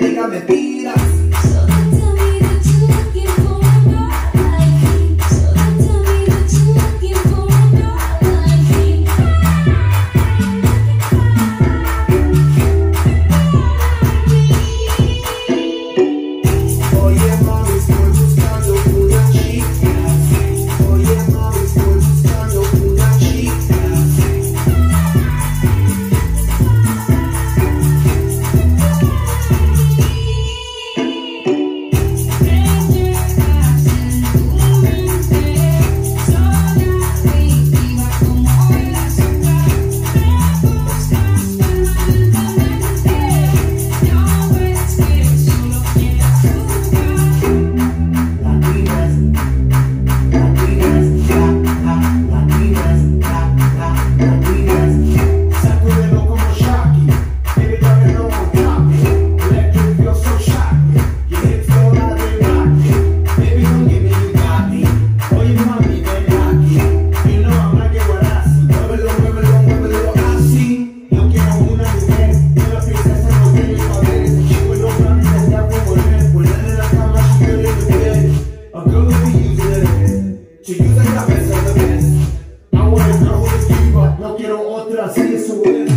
diga mentiras. No quiero otra, así eso es.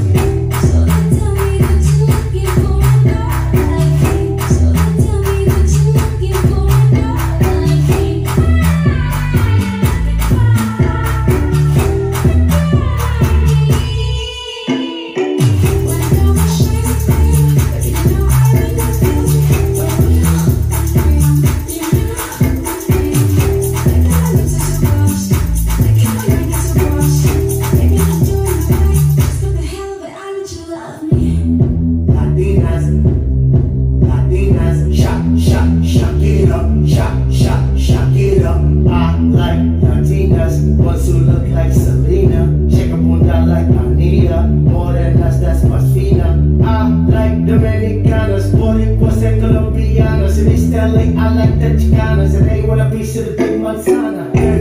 Ones who look like Selena, shake a bunda like Anita, morenas that's más fina. I like Dominicanas, Boricuas and Colombianas. In East LA, I like the Chicanas, and they want a piece of the big manzana.